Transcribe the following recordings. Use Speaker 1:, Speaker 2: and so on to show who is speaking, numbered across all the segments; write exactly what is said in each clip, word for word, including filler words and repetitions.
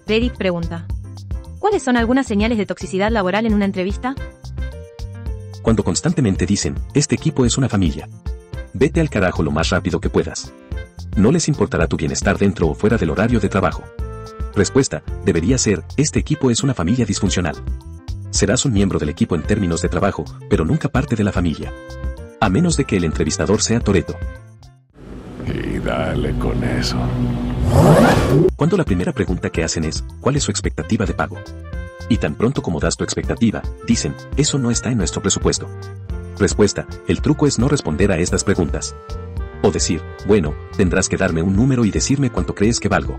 Speaker 1: Reddit pregunta: ¿cuáles son algunas señales de toxicidad laboral en una entrevista?
Speaker 2: Cuando constantemente dicen, este equipo es una familia. Vete al carajo lo más rápido que puedas. No les importará tu bienestar dentro o fuera del horario de trabajo. Respuesta, debería ser, este equipo es una familia disfuncional. Serás un miembro del equipo en términos de trabajo, pero nunca parte de la familia. A menos de que el entrevistador sea Toretto.
Speaker 3: Y dale con eso.
Speaker 2: Cuando la primera pregunta que hacen es, ¿cuál es su expectativa de pago? Y tan pronto como das tu expectativa, dicen, eso no está en nuestro presupuesto. Respuesta, el truco es no responder a estas preguntas. O decir, bueno, tendrás que darme un número y decirme cuánto crees que valgo.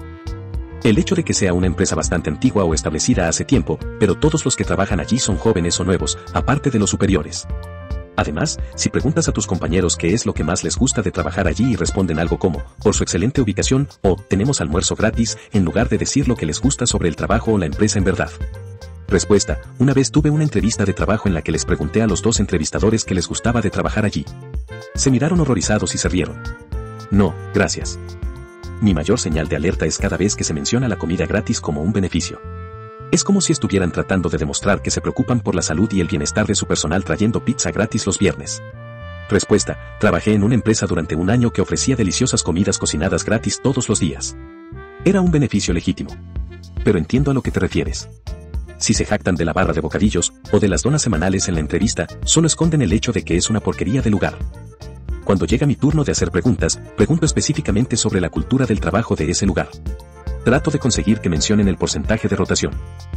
Speaker 2: El hecho de que sea una empresa bastante antigua o establecida hace tiempo, pero todos los que trabajan allí son jóvenes o nuevos, aparte de los superiores. Además, si preguntas a tus compañeros qué es lo que más les gusta de trabajar allí y responden algo como, por su excelente ubicación, o, tenemos almuerzo gratis, en lugar de decir lo que les gusta sobre el trabajo o la empresa en verdad. Respuesta, una vez tuve una entrevista de trabajo en la que les pregunté a los dos entrevistadores qué les gustaba de trabajar allí. Se miraron horrorizados y se rieron. No, gracias. Mi mayor señal de alerta es cada vez que se menciona la comida gratis como un beneficio. Es como si estuvieran tratando de demostrar que se preocupan por la salud y el bienestar de su personal trayendo pizza gratis los viernes. Respuesta, trabajé en una empresa durante un año que ofrecía deliciosas comidas cocinadas gratis todos los días. Era un beneficio legítimo. Pero entiendo a lo que te refieres. Si se jactan de la barra de bocadillos, o de las donas semanales en la entrevista, solo esconden el hecho de que es una porquería de lugar. Cuando llega mi turno de hacer preguntas, pregunto específicamente sobre la cultura del trabajo de ese lugar. Trato de conseguir que mencionen el porcentaje de rotación.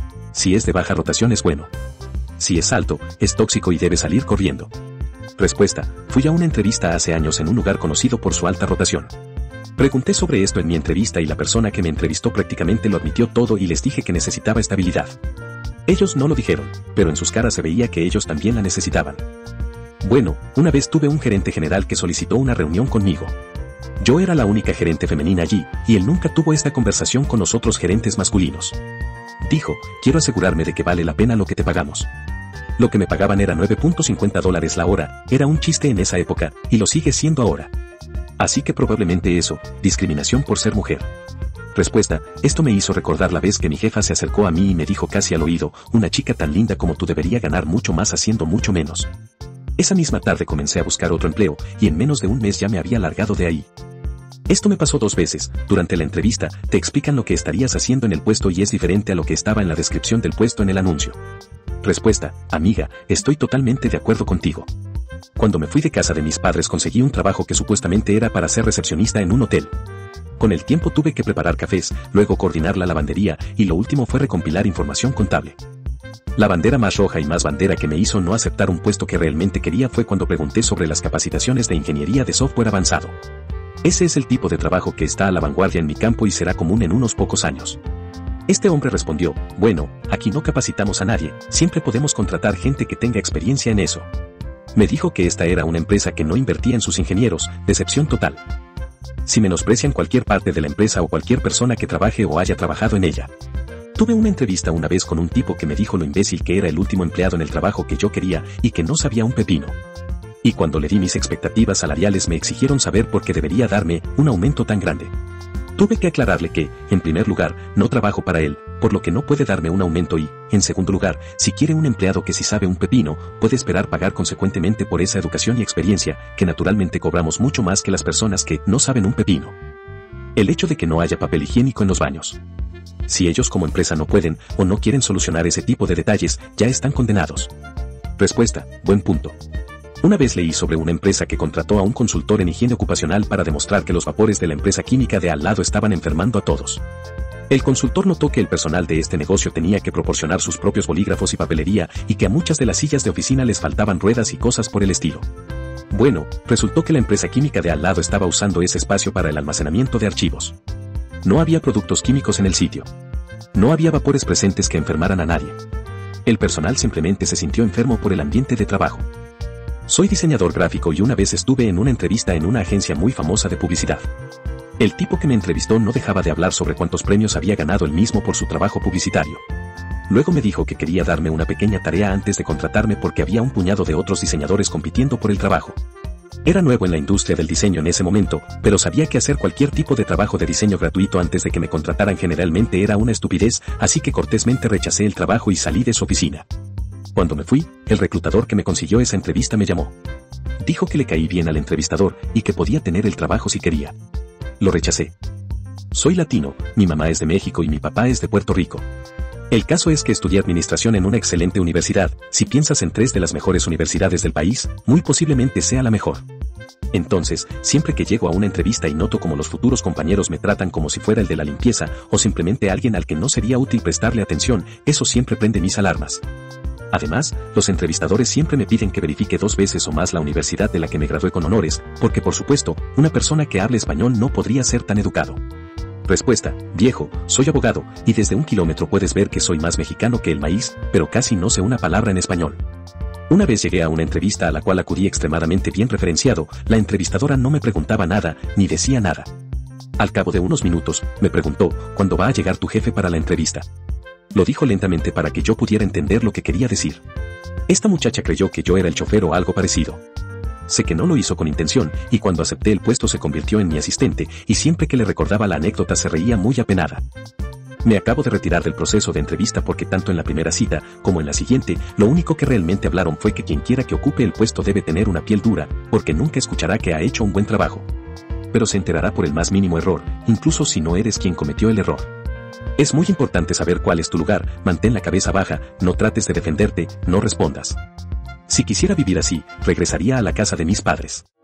Speaker 2: Si es de baja rotación es bueno. Si es alto, es tóxico y debe salir corriendo. Respuesta, fui a una entrevista hace años en un lugar conocido por su alta rotación. Pregunté sobre esto en mi entrevista y la persona que me entrevistó prácticamente lo admitió todo y les dije que necesitaba estabilidad. Ellos no lo dijeron, pero en sus caras se veía que ellos también la necesitaban. Bueno, una vez tuve un gerente general que solicitó una reunión conmigo. Yo era la única gerente femenina allí, y él nunca tuvo esta conversación con los otros gerentes masculinos. Dijo, quiero asegurarme de que vale la pena lo que te pagamos. Lo que me pagaban era nueve punto cincuenta dólares la hora, era un chiste en esa época, y lo sigue siendo ahora. Así que probablemente eso, discriminación por ser mujer. Respuesta, esto me hizo recordar la vez que mi jefa se acercó a mí y me dijo casi al oído, una chica tan linda como tú debería ganar mucho más haciendo mucho menos. Esa misma tarde comencé a buscar otro empleo, y en menos de un mes ya me había largado de ahí. Esto me pasó dos veces. Durante la entrevista, te explican lo que estarías haciendo en el puesto y es diferente a lo que estaba en la descripción del puesto en el anuncio. Respuesta, amiga, estoy totalmente de acuerdo contigo. Cuando me fui de casa de mis padres conseguí un trabajo que supuestamente era para ser recepcionista en un hotel. Con el tiempo tuve que preparar cafés, luego coordinar la lavandería, y lo último fue recompilar información contable. La bandera más roja y más bandera que me hizo no aceptar un puesto que realmente quería fue cuando pregunté sobre las capacitaciones de ingeniería de software avanzado. Ese es el tipo de trabajo que está a la vanguardia en mi campo y será común en unos pocos años. Este hombre respondió, bueno, aquí no capacitamos a nadie, siempre podemos contratar gente que tenga experiencia en eso. Me dijo que esta era una empresa que no invertía en sus ingenieros, decepción total. Si menosprecian cualquier parte de la empresa o cualquier persona que trabaje o haya trabajado en ella. Tuve una entrevista una vez con un tipo que me dijo lo imbécil que era el último empleado en el trabajo que yo quería y que no sabía un pepino. Y cuando le di mis expectativas salariales me exigieron saber por qué debería darme un aumento tan grande. Tuve que aclararle que, en primer lugar, no trabajo para él, por lo que no puede darme un aumento y, en segundo lugar, si quiere un empleado que sí sabe un pepino, puede esperar pagar consecuentemente por esa educación y experiencia, que naturalmente cobramos mucho más que las personas que no saben un pepino. El hecho de que no haya papel higiénico en los baños. Si ellos como empresa no pueden o no quieren solucionar ese tipo de detalles, ya están condenados. Respuesta, buen punto. Una vez leí sobre una empresa que contrató a un consultor en higiene ocupacional para demostrar que los vapores de la empresa química de al lado estaban enfermando a todos. El consultor notó que el personal de este negocio tenía que proporcionar sus propios bolígrafos y papelería y que a muchas de las sillas de oficina les faltaban ruedas y cosas por el estilo. Bueno, resultó que la empresa química de al lado estaba usando ese espacio para el almacenamiento de archivos. No había productos químicos en el sitio. No había vapores presentes que enfermaran a nadie. El personal simplemente se sintió enfermo por el ambiente de trabajo. Soy diseñador gráfico y una vez estuve en una entrevista en una agencia muy famosa de publicidad. El tipo que me entrevistó no dejaba de hablar sobre cuántos premios había ganado él mismo por su trabajo publicitario. Luego me dijo que quería darme una pequeña tarea antes de contratarme porque había un puñado de otros diseñadores compitiendo por el trabajo. Era nuevo en la industria del diseño en ese momento, pero sabía que hacer cualquier tipo de trabajo de diseño gratuito antes de que me contrataran generalmente era una estupidez, así que cortésmente rechacé el trabajo y salí de su oficina. Cuando me fui, el reclutador que me consiguió esa entrevista me llamó. Dijo que le caí bien al entrevistador y que podía tener el trabajo si quería. Lo rechacé. Soy latino, mi mamá es de México y mi papá es de Puerto Rico. El caso es que estudié administración en una excelente universidad. Si piensas en tres de las mejores universidades del país, muy posiblemente sea la mejor. Entonces, siempre que llego a una entrevista y noto como los futuros compañeros me tratan como si fuera el de la limpieza, o simplemente alguien al que no sería útil prestarle atención, eso siempre prende mis alarmas. Además, los entrevistadores siempre me piden que verifique dos veces o más la universidad de la que me gradué con honores, porque por supuesto, una persona que hable español no podría ser tan educado. Respuesta: viejo, soy abogado, y desde un kilómetro puedes ver que soy más mexicano que el maíz, pero casi no sé una palabra en español. Una vez llegué a una entrevista a la cual acudí extremadamente bien referenciado, la entrevistadora no me preguntaba nada, ni decía nada. Al cabo de unos minutos, me preguntó, ¿cuándo va a llegar tu jefe para la entrevista? Lo dijo lentamente para que yo pudiera entender lo que quería decir. Esta muchacha creyó que yo era el chofer o algo parecido. Sé que no lo hizo con intención, y cuando acepté el puesto se convirtió en mi asistente, y siempre que le recordaba la anécdota se reía muy apenada. Me acabo de retirar del proceso de entrevista porque tanto en la primera cita, como en la siguiente, lo único que realmente hablaron fue que quien quiera que ocupe el puesto debe tener una piel dura, porque nunca escuchará que ha hecho un buen trabajo. Pero se enterará por el más mínimo error, incluso si no eres quien cometió el error. Es muy importante saber cuál es tu lugar, mantén la cabeza baja, no trates de defenderte, no respondas. Si quisiera vivir así, regresaría a la casa de mis padres.